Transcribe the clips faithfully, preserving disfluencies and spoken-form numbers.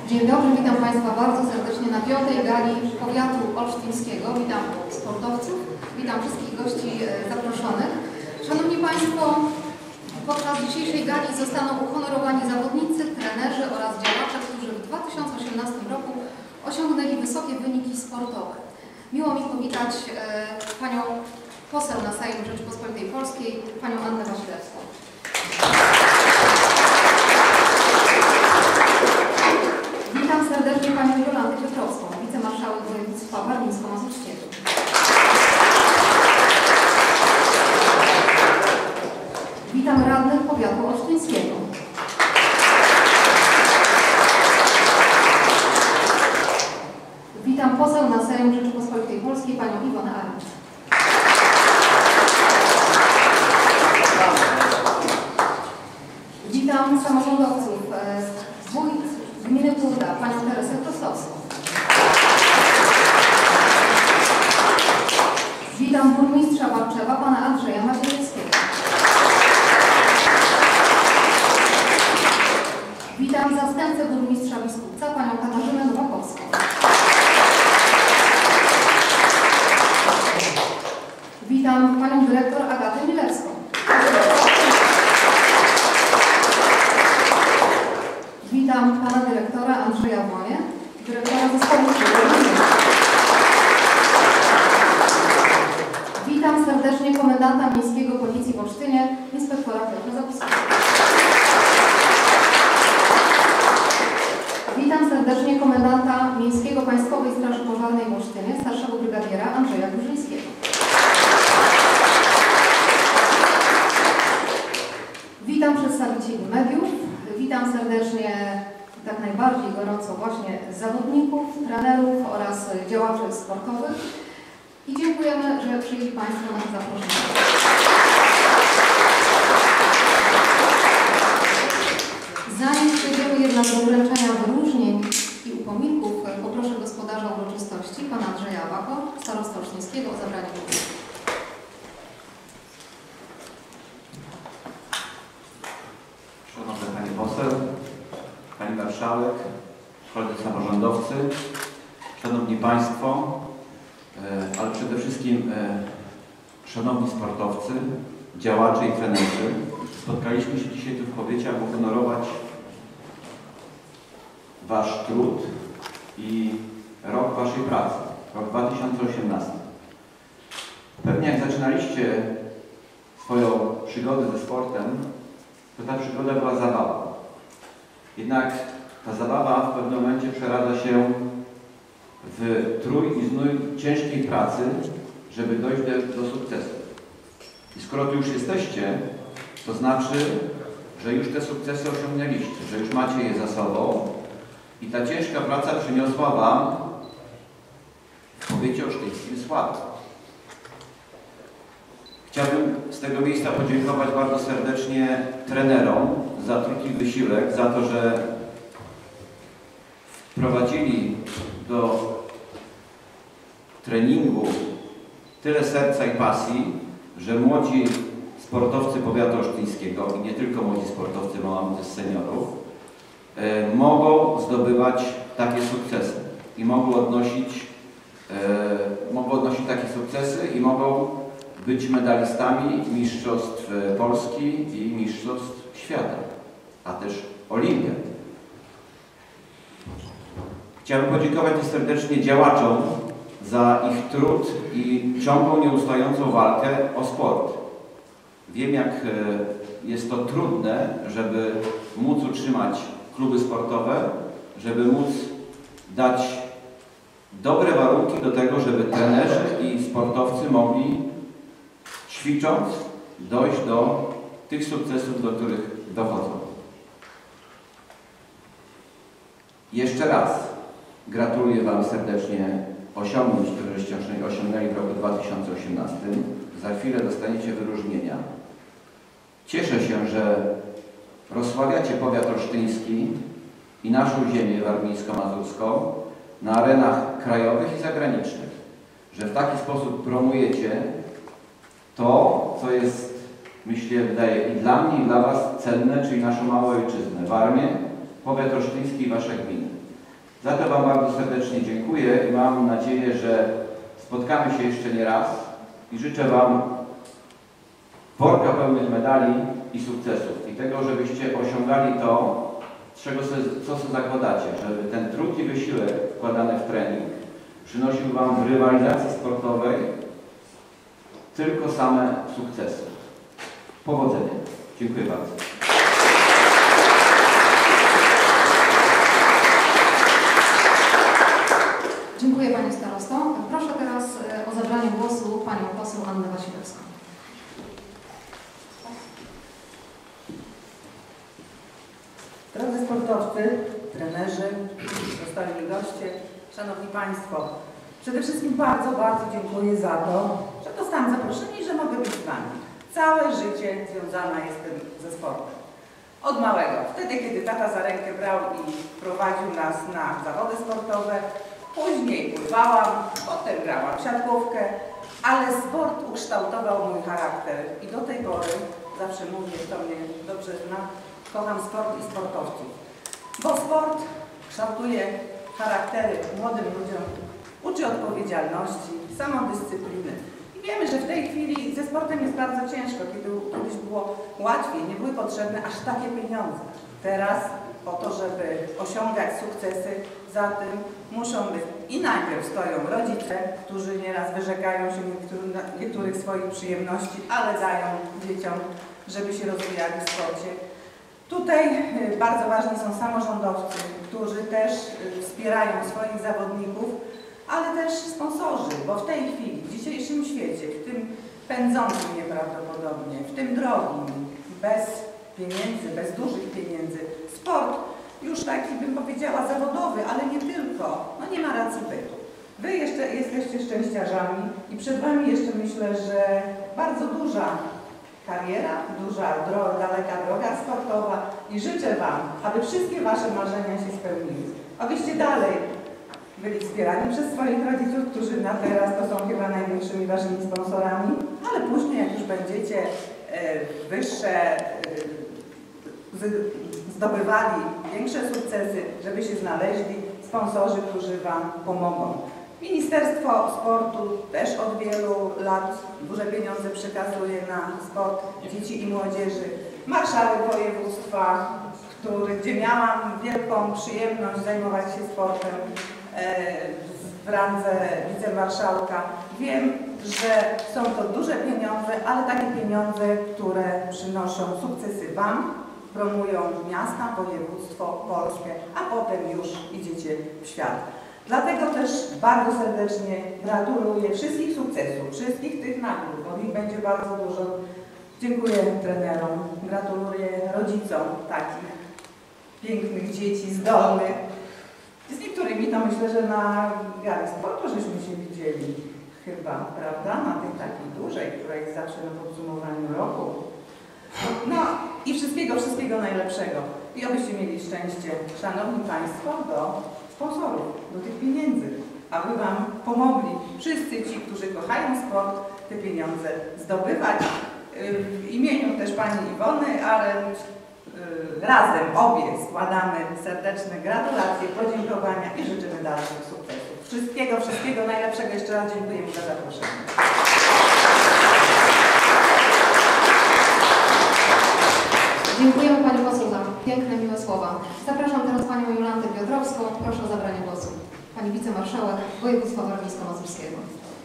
Dzień dobry, witam Państwa bardzo serdecznie na piątej gali powiatu olsztyńskiego. Witam sportowców, witam wszystkich gości zaproszonych. Szanowni Państwo, podczas dzisiejszej gali zostaną uhonorowani zawodnicy, trenerzy oraz działacze, którzy w dwa tysiące osiemnastym roku osiągnęli wysokie wyniki sportowe. Miło mi powitać e, Panią poseł na Sejm Rzeczypospolitej Polskiej, Panią Annę Wasilewską. Witam serdecznie Panią Jolantę Piotrowską, wicemarszałek województwa warmińsko-mazurskiego. Witam radnych powiatu olsztyńskiego. Witam poseł na Sejm Rzeczypospolitej Polskiej, Panią Iwonę Arndt. Witam samorządowców, wójt gminy Burda, Panią Teresę Prostowską. Witam burmistrza Warczewa, Pana Andrzeja Macierewskiego. Witam zastępcę burmistrza Biskupca, Panią Katarzynę Nowakowską. Witam Panią Dyrektor Agatę Milewską. Witam Pana Dyrektora Andrzeja Wmoję, Dyrektora Zespołu Szkoły. Witam serdecznie Komendanta Miejskiego Policji w Olsztynie, Inspektora Piotra Zabuskiego. Witam serdecznie Komendanta Miejskiego Państwowej Straży Pożarnej w Olsztynie, starszego brygadiera Andrzeja Górzyńskiego. Witam przedstawicieli mediów. Witam serdecznie, tak najbardziej gorąco właśnie zawodników, trenerów oraz działaczy sportowych i dziękujemy, że przyjęli Państwo nasze zaproszenie. Zanim przejdziemy jednak do wręczenia wyróżnień i upominków, poproszę gospodarza uroczystości, Pana Andrzeja Wako, starostę olsztyńskiego, o zabranie głosu. Szanowna Pani Poseł, Pani Marszałek, koledzy samorządowcy, Szanowni Państwo, ale przede wszystkim szanowni sportowcy, działacze i trenerzy. Spotkaliśmy się dzisiaj tu w powiecie, aby uhonorować Wasz trud i rok Waszej pracy, rok dwa tysiące osiemnasty. Pewnie jak zaczynaliście swoją przygodę ze sportem, to ta przygoda była zabawa. Jednak ta zabawa w pewnym momencie przeradza się w trój i znój ciężkiej pracy, żeby dojść do, do sukcesu. I skoro tu już jesteście, to znaczy, że już te sukcesy osiągnęliście, że już macie je za sobą i ta ciężka praca przyniosła Wam w powiecie olsztyńskim sławę. Chciałbym z tego miejsca podziękować bardzo serdecznie trenerom za trud i wysiłek, za to, że wprowadzili do treningu tyle serca i pasji, że młodzi sportowcy powiatu olsztyńskiego i nie tylko młodzi sportowcy, bo mamy też seniorów, e, mogą zdobywać takie sukcesy i mogą odnosić, e, mogą odnosić takie sukcesy i mogą być medalistami mistrzostw Polski i mistrzostw świata, a też olimpiad. Chciałbym podziękować też serdecznie działaczom za ich trud i ciągłą, nieustającą walkę o sport. Wiem, jak jest to trudne, żeby móc utrzymać kluby sportowe, żeby móc dać dobre warunki do tego, żeby trenerzy i sportowcy mogli, ćwicząc, dojść do tych sukcesów, do których dochodzą. Jeszcze raz gratuluję Wam serdecznie osiągnięć, które żeście osiągnęli w roku dwa tysiące osiemnastym. Za chwilę dostaniecie wyróżnienia. Cieszę się, że rozsławiacie powiat olsztyński i naszą ziemię warmińsko-mazurską na arenach krajowych i zagranicznych. Że w taki sposób promujecie to, co jest, myślę, wydaje i dla mnie, i dla Was cenne, czyli naszą małą ojczyznę, Warmię, powiat olsztyński i Wasze gminy. Za to Wam bardzo serdecznie dziękuję i mam nadzieję, że spotkamy się jeszcze nie raz i życzę Wam worka pełnych medali i sukcesów i tego, żebyście osiągali to, czego sobie, co sobie zakładacie, żeby ten trud i wysiłek wkładany w trening przynosił Wam w rywalizacji sportowej tylko same sukcesy. Powodzenia. Dziękuję bardzo. Dziękuję Pani Starosto. Proszę teraz o zabranie głosu Panią poseł Annę Wasilewską. Drodzy sportowcy, trenerzy, zostali goście, Szanowni Państwo, przede wszystkim bardzo, bardzo dziękuję za to, że dostałam zaproszenie i że mogę być z Wami. Całe życie związana jestem ze sportem. Od małego, wtedy kiedy tata za rękę brał i prowadził nas na zawody sportowe, później pływałam, potem grałam w siatkówkę, ale sport ukształtował mój charakter i do tej pory, zawsze mówię, kto mnie dobrze zna, kocham sport i sportowców. Bo sport kształtuje charaktery młodym ludziom, uczy odpowiedzialności, samodyscypliny. I wiemy, że w tej chwili ze sportem jest bardzo ciężko, kiedy kiedyś było łatwiej, nie były potrzebne aż takie pieniądze. Teraz po to, żeby osiągać sukcesy, za tym muszą być i najpierw stoją rodzice, którzy nieraz wyrzekają się niektórych, niektórych swoich przyjemności, ale dają dzieciom, żeby się rozwijali w sporcie. Tutaj bardzo ważni są samorządowcy, którzy też wspierają swoich zawodników, ale też sponsorzy, bo w tej chwili, w dzisiejszym świecie, w tym pędzącym nieprawdopodobnie, w tym drogim, bez pieniędzy, bez dużych pieniędzy, sport już taki, bym powiedziała, zawodowy, ale nie tylko, no nie ma racji bytu. Wy jeszcze jesteście szczęściarzami i przed Wami jeszcze myślę, że bardzo duża kariera, duża, droga, daleka droga sportowa i życzę Wam, aby wszystkie Wasze marzenia się spełniły. Abyście dalej byli wspierani przez swoich rodziców, którzy na teraz to są chyba największymi Waszymi sponsorami, ale później jak już będziecie e, wyższe, e, z, zdobywali większe sukcesy, żeby się znaleźli sponsorzy, którzy Wam pomogą. Ministerstwo Sportu też od wielu lat duże pieniądze przekazuje na sport dzieci i młodzieży. Marszałek województwa, który, gdzie miałam wielką przyjemność zajmować się sportem e, w randze wicemarszałka. Wiem, że są to duże pieniądze, ale takie pieniądze, które przynoszą sukcesy Wam, promują miasta, województwo polskie, a potem już idziecie w świat. Dlatego też bardzo serdecznie gratuluję wszystkich sukcesów, wszystkich tych nagród, bo ich będzie bardzo dużo. Dziękuję trenerom, gratuluję rodzicom takich pięknych dzieci, zdolnych. Z niektórymi to myślę, że na gali sportu żeśmy się widzieli chyba, prawda? Na tej takiej dużej, która jest zawsze na podsumowaniu roku. No i wszystkiego, wszystkiego najlepszego. I abyście mieli szczęście, Szanowni Państwo, do sponsorów, do tych pieniędzy, aby Wam pomogli wszyscy ci, którzy kochają sport, te pieniądze zdobywać. W imieniu też Pani Iwony Arendt razem obie składamy serdeczne gratulacje, podziękowania i życzymy dalszych sukcesów. Wszystkiego, wszystkiego najlepszego. Jeszcze raz dziękujemy za zaproszenie. Dziękujemy Pani poseł za piękne, miłe słowa. Zapraszam teraz Panią Jolantę Piotrowską. Proszę o zabranie głosu. Pani wicemarszałek województwa warmińsko-mazurskiego.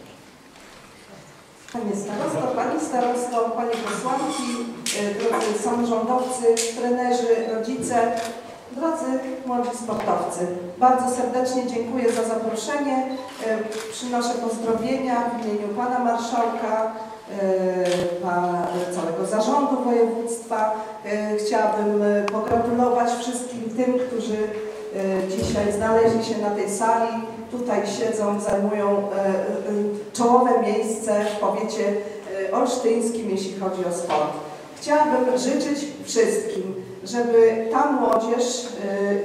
Panie starosto, Pani starosto, Panie posłanki, drodzy samorządowcy, trenerzy, rodzice, drodzy młodzi sportowcy. Bardzo serdecznie dziękuję za zaproszenie. Przynoszę pozdrowienia w imieniu Pana Marszałka, Pana, całego zarządu województwa. Chciałabym pogratulować wszystkim tym, którzy dzisiaj znaleźli się na tej sali. Tutaj siedzą, zajmują czołowe miejsce w powiecie olsztyńskim, jeśli chodzi o sport. Chciałabym życzyć wszystkim, żeby ta młodzież, dzieci i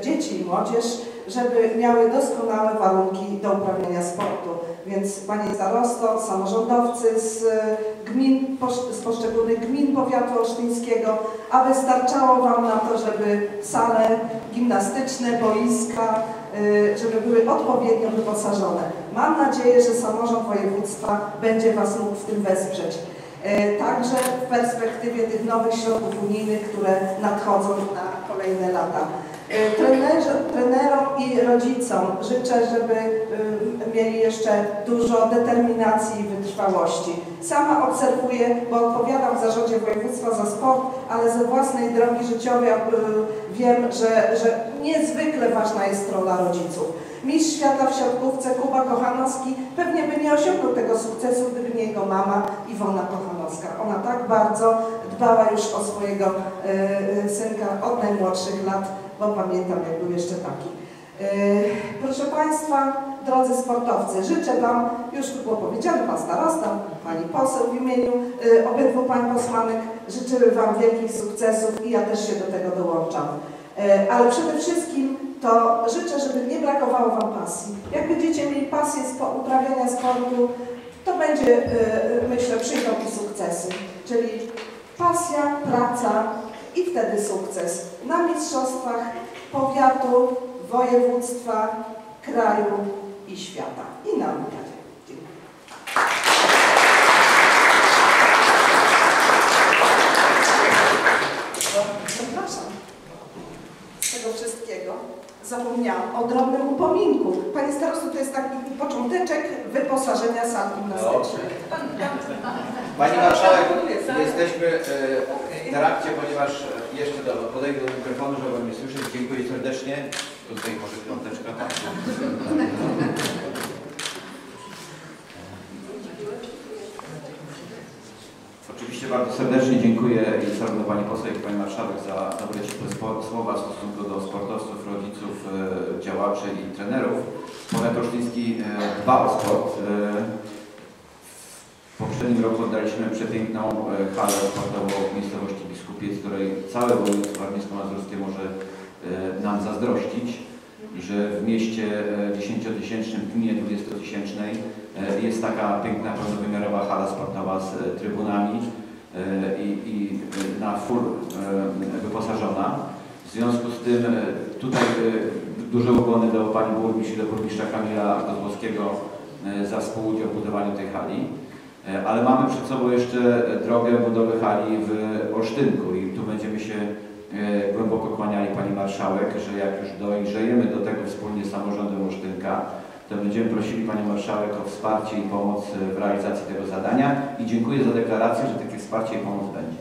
młodzież, żeby miały doskonałe warunki do uprawiania sportu. Więc Panie Starosto, samorządowcy z gmin, z poszczególnych gmin powiatu olsztyńskiego, aby starczało Wam na to, żeby sale gimnastyczne, boiska, żeby były odpowiednio wyposażone. Mam nadzieję, że samorząd województwa będzie Was mógł w tym wesprzeć. Także w perspektywie tych nowych środków unijnych, które nadchodzą na kolejne lata. Trenerzy, trenerom i rodzicom życzę, żeby mieli jeszcze dużo determinacji i wytrwałości. Sama obserwuję, bo odpowiadam w zarządzie województwa za sport, ale ze własnej drogi życiowej wiem, że, że niezwykle ważna jest rola rodziców. Mistrz świata w siatkówce Kuba Kochanowski pewnie by nie osiągnął tego sukcesu, gdyby nie jego mama Iwona Kochanowska. Ona tak bardzo dbała już o swojego y, synka od najmłodszych lat, bo pamiętam, jak był jeszcze taki. Y, proszę Państwa, drodzy sportowcy, życzę Wam, już tu było powiedziane, Pan Starosta, Pani Poseł w imieniu y, obydwu Pań Posłanek, życzymy Wam wielkich sukcesów i ja też się do tego dołączam. Y, ale przede wszystkim to życzę, żeby nie brakowało Wam pasji. Jak będziecie mieli pasję z uprawiania sportu, to będzie, yy, myślę, przyjdą i sukcesy. Czyli pasja, praca i wtedy sukces na mistrzostwach powiatu, województwa, kraju i świata. I na olimpiadzie. Dziękuję. Zapraszam. Z tego wszystkiego zapomniałam o drobnym upominku. Panie Starosto, to jest taki począteczek wyposażenia sal gimnastycznych. Pani Marszałek, jesteśmy w trakcie, ponieważ jeszcze do, podejdę do mikrofonu, żeby mnie słyszeć. Dziękuję serdecznie. Tutaj może piąteczka. Tak. Oczywiście bardzo serdecznie dziękuję i zarówno Pani Poseł, jak i Pani Marszałek za dobre słowa w stosunku do sportowców, rodziców, działaczy i trenerów. Powiat olsztyński dba o sport. W poprzednim roku oddaliśmy przepiękną halę sportową w miejscowości Biskupiec, której całe województwo warmińsko-mazurskie może nam zazdrościć, że w mieście dziesięciotysięcznym, w gminie dwudziestotysięcznej jest taka piękna, pełnowymiarowa hala sportowa z trybunami i, i na full wyposażona. W związku z tym tutaj duże ukłony do Pani Burmistrz i do burmistrza Kamila Kozłowskiego za współudział w budowaniu tej hali. Ale mamy przed sobą jeszcze drogę budowy hali w Olsztynku i tu będziemy się głęboko kłaniali Pani Marszałek, że jak już dojrzejemy do tego wspólnie z samorządem Olsztynka, to będziemy prosili Panią Marszałek o wsparcie i pomoc w realizacji tego zadania i dziękuję za deklarację, że takie wsparcie i pomoc będzie.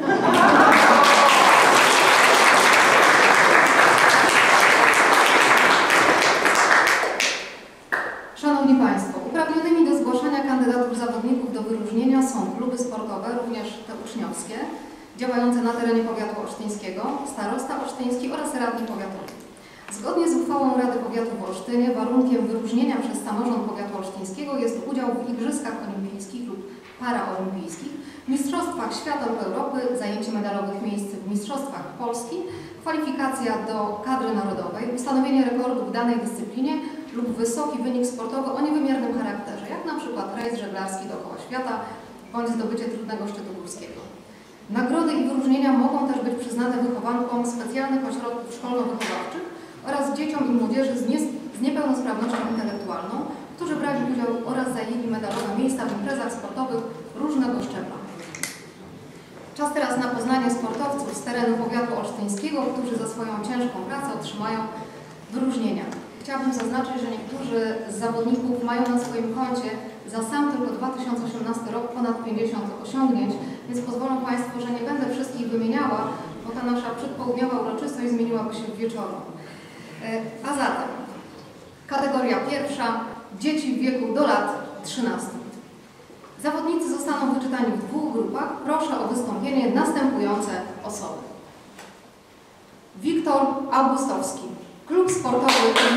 Szanowni Państwo, uprawnionymi do zgłaszania kandydatur zawodników do wyróżnienia są kluby sportowe, również te uczniowskie, działające na terenie powiatu olsztyńskiego, starosta olsztyński oraz radni powiatowi. Zgodnie z uchwałą Rady Powiatu w Olsztynie warunkiem wyróżnienia przez samorząd powiatu olsztyńskiego jest udział w Igrzyskach Olimpijskich lub Paraolimpijskich, Mistrzostwach Świata lub Europy, zajęcie medalowych miejsc w Mistrzostwach Polski, kwalifikacja do kadry narodowej, ustanowienie rekordu w danej dyscyplinie lub wysoki wynik sportowy o niewymiernym charakterze, jak na przykład rejs żeglarski dookoła świata bądź zdobycie trudnego szczytu górskiego. Nagrody i wyróżnienia mogą też być przyznane wychowankom specjalnych ośrodków szkolno-wychowawczych oraz dzieciom i młodzieży z, nie, z niepełnosprawnością intelektualną, którzy brali udział oraz zajęli medalowe miejsca w imprezach sportowych różnego szczebla. Czas teraz na poznanie sportowców z terenu powiatu olsztyńskiego, którzy za swoją ciężką pracę otrzymają wyróżnienia. Chciałabym zaznaczyć, że niektórzy z zawodników mają na swoim koncie za sam tylko dwa tysiące osiemnasty rok ponad pięćdziesiąt osiągnięć, więc pozwolą Państwo, że nie będę wszystkich wymieniała, bo ta nasza przedpołudniowa uroczystość zmieniłaby się w wieczorną. A zatem kategoria pierwsza, dzieci w wieku do lat trzynastu. Zawodnicy zostaną wyczytani w dwóch grupach. Proszę o wystąpienie następujące osoby. Wiktor Augustowski, klub sportowy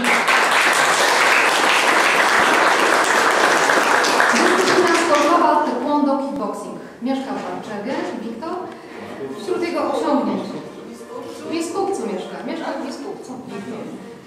dyscyplina sportowa taekwondo kickboxing. Mieszka w Barczewie. Wiktor, wśród jego osiągnięć w Biskupcu mieszka. Mieszka w Biskupcu.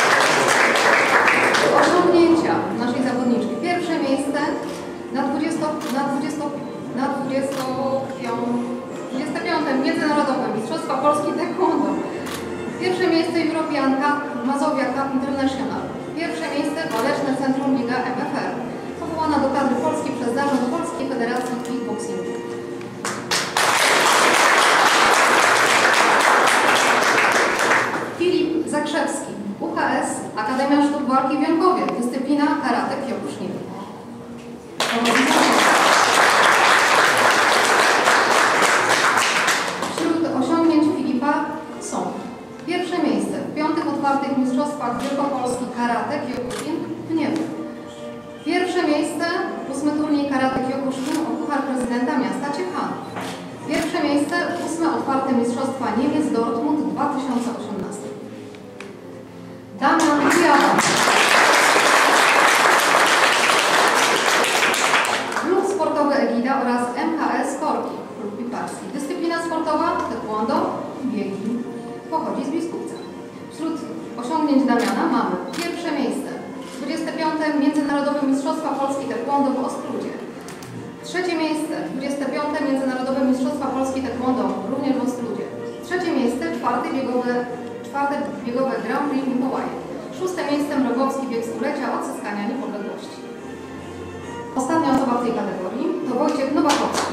Cup International. Pierwsze miejsce Waleczne Centrum Liga M F R, powołana do kadry Polski przez Zarząd Polskiej Federacji Kickboxingu. Filip Zakrzewski, U K S, Akademia Sztuk Walki w Jąkowie, dyscyplina karate Kyokushin. Wśród osiągnięć Filipa są pierwsze miejsce w piątych otwartych mistrzostwach Wielkopolski Karate Kyokushin w Gniewie. Pierwsze miejsce ósmy turniej Karate Kyokushin o Puchar Prezydenta Miasta Ciechanów. Pierwsze miejsce ósme otwarte mistrzostwa Niemiec Dortmund dwa tysiące osiemnaście. Damian Kujawa. Klub sportowy Egida oraz M K S Korki, klub piłkarski. Dyscyplina sportowa taekwondo i biegi. Pochodzi z Biskupca. Wśród osiągnięć Damiana mamy pierwsze miejsce dwudzieste piąte Międzynarodowe Mistrzostwa Polski Taekwondo w Ostródzie. Trzecie miejsce dwudzieste piąte Międzynarodowe Mistrzostwa Polski Taekwondo również w Ostródzie. Trzecie miejsce czwarte biegowe, czwarte biegowe Grand Prix w Mikołaje. Szóste miejsce Mrogowski bieg stulecia odzyskania niepodległości. Ostatnia osoba w tej kategorii to Wojciech Nowakowski.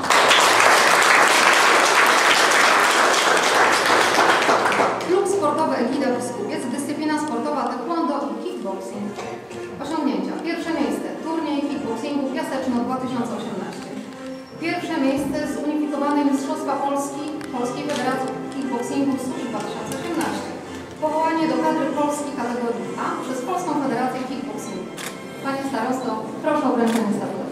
Klub sportowy Egida Biskupiec, dyscyplina sportowa taekwondo i kickboxing. Osiągnięcia. Pierwsze miejsce turniej kickboxingu Piaseczno dwa tysiące osiemnaście. Pierwsze miejsce zunifikowanej Mistrzostwa Polski Polskiej Federacji Kickboxingu Susz dwa tysiące osiemnaście. Powołanie do kadry Polski kategorii A przez Polską Federację Kickboxingu. Panie starosto, proszę o wręczenie statuetu.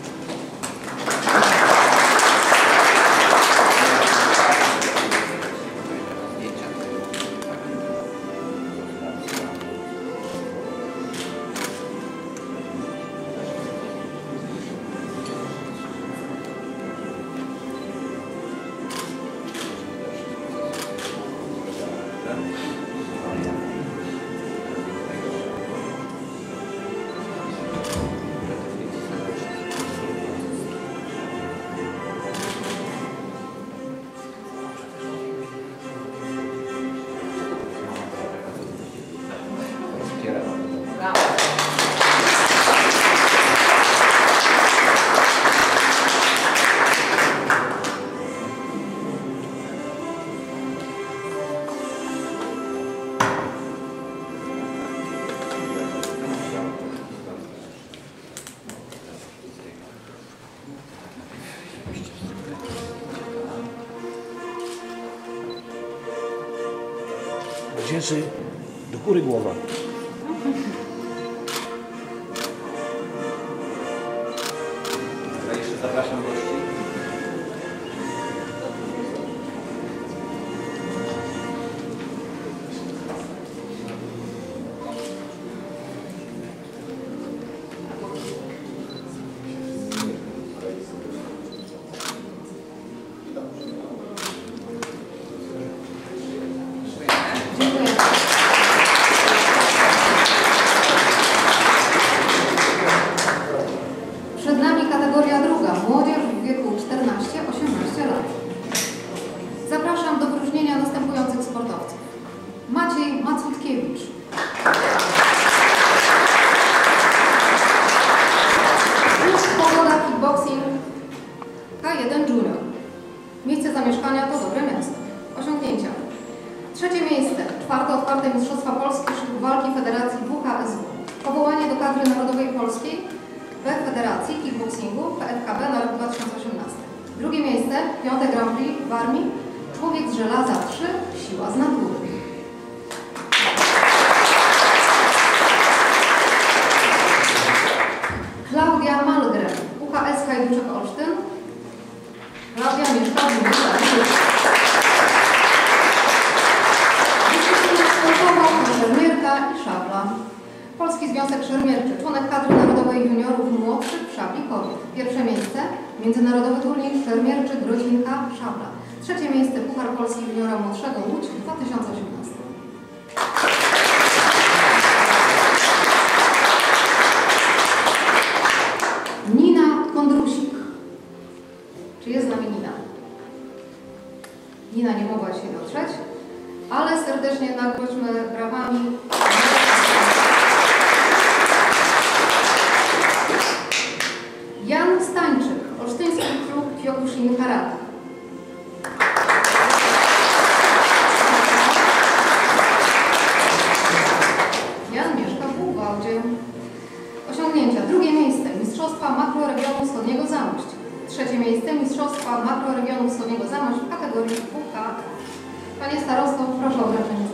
Cieszy do góry głowa. Ja jeszcze zapraszam gości. Dziękuję. Przed nami kategoria druga, młodzież w wieku czternaście do osiemnastu lat. Zapraszam do wyróżnienia następujących sportowców. Maciej Macutkiewicz. Klub Pogoda Kickboxing K jeden Junior. Miejsce zamieszkania to Dobre Miasto. Osiągnięcia. Trzecie miejsce, czwarte otwarte Mistrzostwa Polski Sztuk Walki Federacji W K S W. Powołanie do kadry narodowej polskiej w Federacji Kickboxingu P F K B na rok dwa tysiące osiemnasty. Drugie miejsce, piąte Grand Prix w Armii, Człowiek z żelaza trzy, siła z natury. Klaudia Malgren, U K S Hajduczek Olsztyn. Klaudia mieszka w Gniewie. Szermierka i szabla. Polski Związek Szermierczy, członek kadry narodowej juniorów młodszych w szabli kobiet. Pierwsze miejsce, międzynarodowy turniej szermierczy Grozinka szabla. Trzecie miejsce, Puchar Polski juniora młodszego Łódź dwa tysiące osiemnasty. Nina Kondrusik. Czy jest z nami Nina? Nina nie mogła się dotrzeć, ale serdecznie nagłośmy brawami Mistrzostwa Makroregionu Wschodniego Zamość. Trzecie miejsce Mistrzostwa Makroregionu Wschodniego Zamość w kategorii W K. Panie starosto, proszę o wręczenie